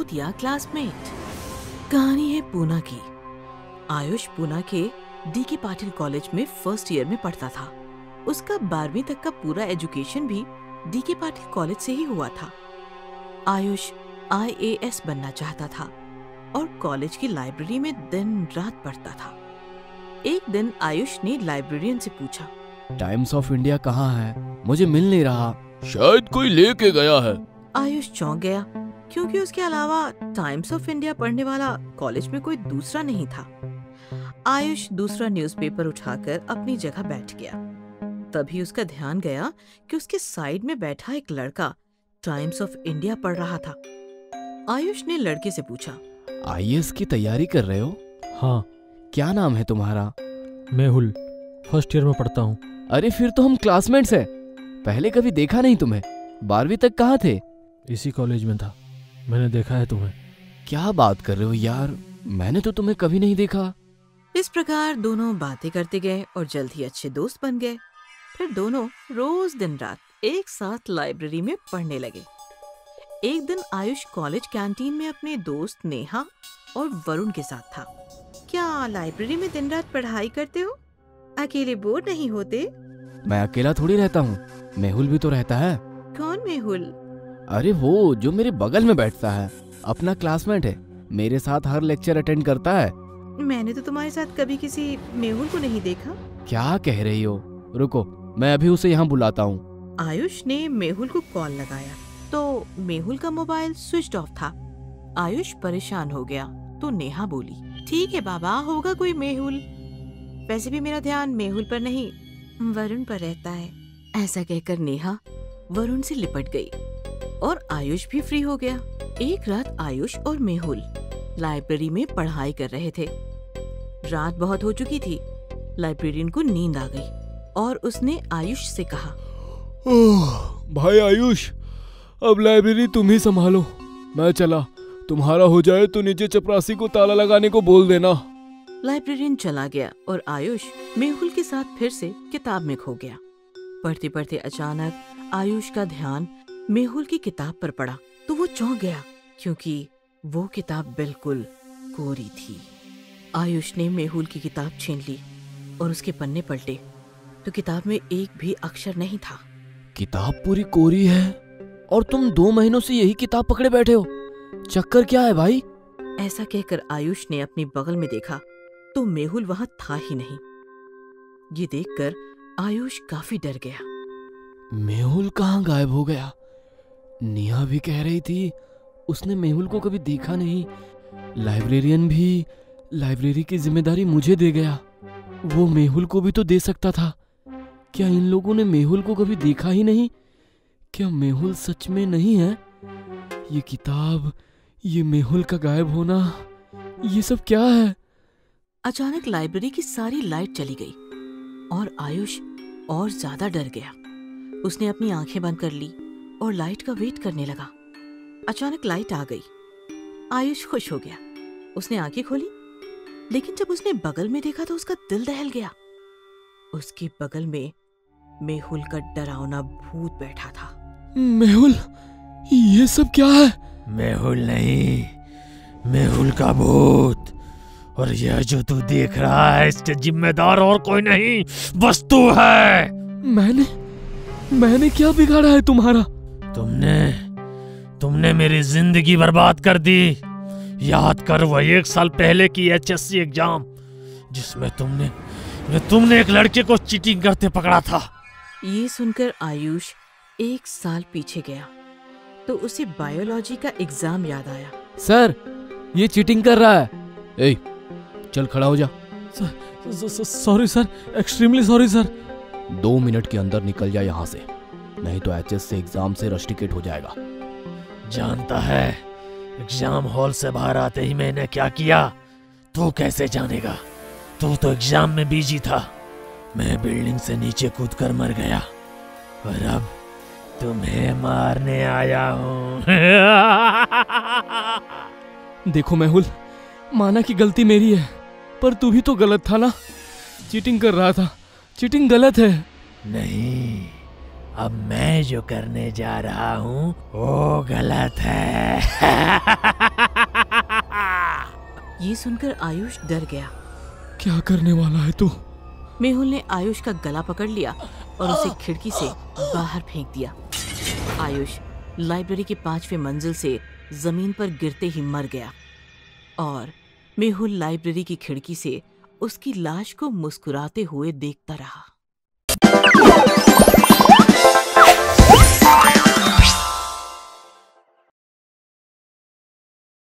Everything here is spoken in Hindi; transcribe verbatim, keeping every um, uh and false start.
चूतिया क्लासमेट। कहानी है पूना की। आयुष पूना के डी के पाटिल कॉलेज में फर्स्ट ईयर में पढ़ता था। उसका बारहवीं तक का पूरा एजुकेशन भी डी के पाटिल कॉलेज से ही हुआ था। आयुष आई ए एस बनना चाहता था और कॉलेज की लाइब्रेरी में दिन रात पढ़ता था। एक दिन आयुष ने लाइब्रेरियन से पूछा, टाइम्स ऑफ इंडिया कहाँ है? मुझे मिल नहीं रहा। शायद कोई लेके गया है। आयुष चौंक गया क्योंकि उसके अलावा टाइम्स ऑफ इंडिया पढ़ने वाला कॉलेज में कोई दूसरा नहीं था। आयुष दूसरा न्यूज़पेपर उठाकर अपनी जगह बैठ गया। तभी उसका ध्यान गया कि उसके साइड में बैठा एक लड़का टाइम्स ऑफ इंडिया पढ़ रहा था। आयुष ने लड़के से पूछा, आई ए एस की तैयारी कर रहे हो? हाँ। क्या नाम है तुम्हारा? मेहुल, फर्स्ट ईयर में पढ़ता हूँ। अरे फिर तो हम क्लासमेट्स हैं। पहले कभी देखा नहीं तुम्हें। बारहवीं तक कहाँ थे? इसी कॉलेज में था। मैंने देखा है तुम्हें। क्या बात कर रहे हो यार, मैंने तो तुम्हें कभी नहीं देखा। इस प्रकार दोनों बातें करते गए और जल्द ही अच्छे दोस्त बन गए। फिर दोनों रोज दिन रात एक साथ लाइब्रेरी में पढ़ने लगे। एक दिन आयुष कॉलेज कैंटीन में अपने दोस्त नेहा और वरुण के साथ था। क्या लाइब्रेरी में दिन रात पढ़ाई करते हो? अकेले बोर नहीं होते? मैं अकेला थोड़ी रहता हूँ, मेहुल भी तो रहता है। कौन मेहुल? अरे वो जो मेरे बगल में बैठता है, अपना क्लासमेट है, मेरे साथ हर लेक्चर अटेंड करता है। मैंने तो तुम्हारे साथ कभी किसी मेहुल को नहीं देखा। क्या कह रही हो? रुको, मैं अभी उसे यहाँ बुलाता हूँ। आयुष ने मेहुल को कॉल लगाया तो मेहुल का मोबाइल स्विच ऑफ था। आयुष परेशान हो गया तो नेहा बोली, ठीक है बाबा, होगा कोई मेहुल। वैसे भी मेरा ध्यान मेहुल पर नहीं वरुण पर रहता है। ऐसा कहकर नेहा वरुण से लिपट गई और आयुष भी फ्री हो गया। एक रात आयुष और मेहुल लाइब्रेरी में पढ़ाई कर रहे थे। रात बहुत हो चुकी थी। लाइब्रेरियन को नींद आ गई और उसने आयुष से कहा, भाई आयुष, अब लाइब्रेरी तुम ही संभालो, मैं चला। तुम्हारा हो जाए तो नीचे चपरासी को ताला लगाने को बोल देना। लाइब्रेरियन चला गया और आयुष मेहुल के साथ फिर से किताब में खो गया। पढ़ते पढ़ते अचानक आयुष का ध्यान मेहुल की किताब पर पड़ा तो वो चौंक गया क्योंकि वो किताब बिल्कुल कोरी थी। आयुष ने मेहुल की किताब छीन ली और उसके पन्ने पलटे तो किताब में एक भी अक्षर नहीं था। किताब पूरी कोरी है और तुम दो महीनों से यही किताब पकड़े बैठे हो। चक्कर क्या है भाई? ऐसा कहकर आयुष ने अपनी बगल में देखा तो मेहुल वहां था ही नहीं। ये देखकर आयुष काफी डर गया। मेहुल कहाँ गायब हो गया? नेहा भी कह रही थी उसने मेहुल को कभी देखा नहीं। लाइब्रेरियन भी लाइब्रेरी की जिम्मेदारी मुझे दे गया। वो मेहुल को भी तो दे सकता था। क्या इन लोगों ने मेहुल को कभी देखा ही नहीं? क्या मेहुल सच में नहीं है? ये किताब, ये मेहुल का गायब होना, ये सब क्या है? अचानक लाइब्रेरी की सारी लाइट चली गई और आयुष और ज्यादा डर गया। उसने अपनी आंखें बंद कर ली और लाइट का वेट करने लगा। अचानक लाइट आ गई। आयुष खुश हो गया। उसने आंखें खोली, लेकिन जब उसने बगल में देखा तो उसका दिल दहल गया। उसके बगल में मेहुल का डरावना भूत बैठा था। मेहुल, ये सब क्या है? मेहुल नहीं, मेहुल का भूत। और यह जो तू देख रहा है इसके जिम्मेदार और कोई नहीं, बस तू है। मैंने मैंने क्या बिगाड़ा है तुम्हारा? तुमने तुमने मेरी जिंदगी बर्बाद कर दी। याद कर वह एक साल पहले की एच एस सी एग्जाम जिसमें तुमने तुमने एक लड़के को चीटिंग करते पकड़ा था। ये सुनकर आयुष एक साल पीछे गया तो उसे बायोलॉजी का एग्जाम याद आया। सर, ये चीटिंग कर रहा है। ए, चल खड़ा हो जा। Sorry sir, extremely sorry sir. दो मिनट के अंदर निकल जा यहाँ से, नहीं तो एच एस सी एग्जाम से रस्टिकेट हो जाएगा। जानता है एग्जाम हॉल से बाहर आते ही मैंने क्या किया? तू कैसे जानेगा? तू तो एग्जाम में बिजी था। मैं बिल्डिंग से नीचे कूदकर मर गया और अब तुम्हें मारने आया हूँ। देखो मेहुल, माना कि गलती मेरी है, पर तू भी तो गलत था ना। चीटिंग कर रहा था, चीटिंग गलत है। नहीं, अब मैं जो करने जा रहा हूँ वो गलत है। ये सुनकर आयुष डर गया। क्या करने वाला है तू? मेहुल ने आयुष का गला पकड़ लिया और उसे खिड़की से बाहर फेंक दिया। आयुष लाइब्रेरी के पांचवें मंजिल से जमीन पर गिरते ही मर गया और मेहुल लाइब्रेरी की खिड़की से उसकी लाश को मुस्कुराते हुए देखता रहा।